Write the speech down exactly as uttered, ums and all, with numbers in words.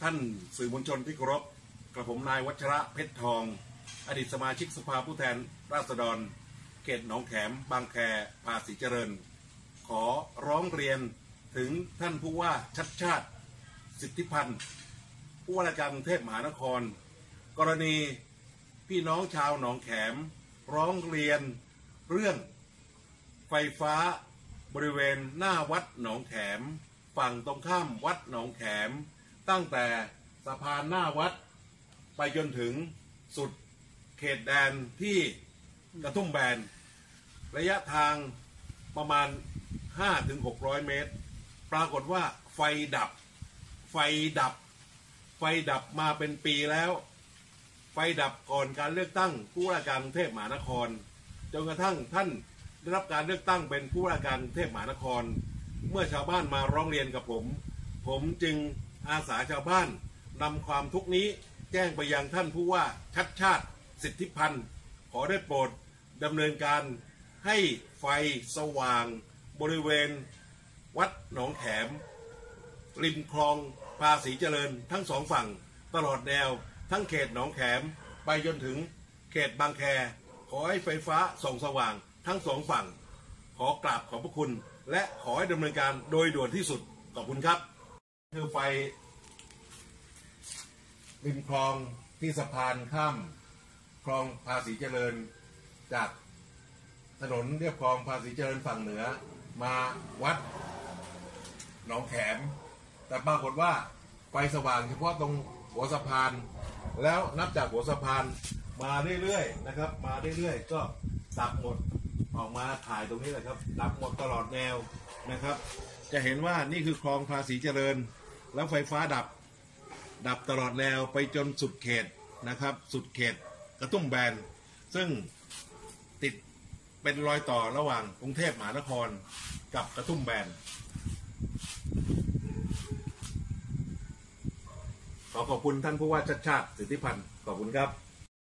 ท่านสื่อมวลชนที่เคารพกระผมนายวัชระเพชรทองอดีตสมาชิกสภาผู้แทนราษฎรเขตหนองแขมบางแคภาษีเจริญขอร้องเรียนถึงท่านผู้ว่าชัดชาติสิทธิพันธ์ผู้ว่าราชการกรุงเทพมหานครกรณีพี่น้องชาวหนองแขมร้องเรียนเรื่องไฟฟ้าบริเวณหน้าวัดหนองแขมฝั่งตรงข้ามวัดหนองแขมตั้งแต่สะพานหน้าวัดไปจนถึงสุดเขตแดนที่กระทุ่มแบนระยะทางประมาณ ห้าถึงหกร้อย เมตรปรากฏว่าไฟดับไฟดับไฟดับมาเป็นปีแล้วไฟดับก่อนการเลือกตั้งผู้ว่าการกรุงเทพมหานครจนกระทั่งท่านได้รับการเลือกตั้งเป็นผู้ว่าการกรุงเทพมหานครเมื่อชาวบ้านมาร้องเรียนกับผมผมจึงอาสาชาวบ้านนำความทุกข์นี้แจ้งไปยังท่านผู้ว่าชัดชาติสิทธิพันธ์ขอได้โปรดดำเนินการให้ไฟสว่างบริเวณวัดหนองแขมริมคลองภาษีเจริญทั้งสองฝั่งตลอดแนวทั้งเขตหนองแขมไปจนถึงเขตบางแคขอให้ไฟฟ้าส่องสว่างทั้งสองฝั่งขอกราบขอบพระคุณและขอให้ดำเนินการโดยด่วนที่สุดขอบคุณครับคือไฟริมคลองที่สะพานข้ามคลองภาษีเจริญจากถนนเรียบคลองภาษีเจริญฝั่งเหนือมาวัดหนองแขมแต่ปรากฏว่าไฟสว่างเฉพาะตรงหัวสะพานแล้วนับจากหัวสะพานมาเรื่อยๆนะครับมาเรื่อยๆก็ดับหมดออกมาถ่ายตรงนี้แหละครับดับหมดตลอดแนวนะครับจะเห็นว่านี่คือคลองภาษีเจริญแล้วไฟฟ้าดับดับตลอดแนวไปจนสุดเขตนะครับสุดเขตกระทุ่มแบนซึ่งติดเป็นรอยต่อระหว่างกรุงเทพมหานครกับกระทุ่มแบนขอขอบคุณท่านผู้ว่าชัดชาติสิทธิพันธ์ขอบคุณครับ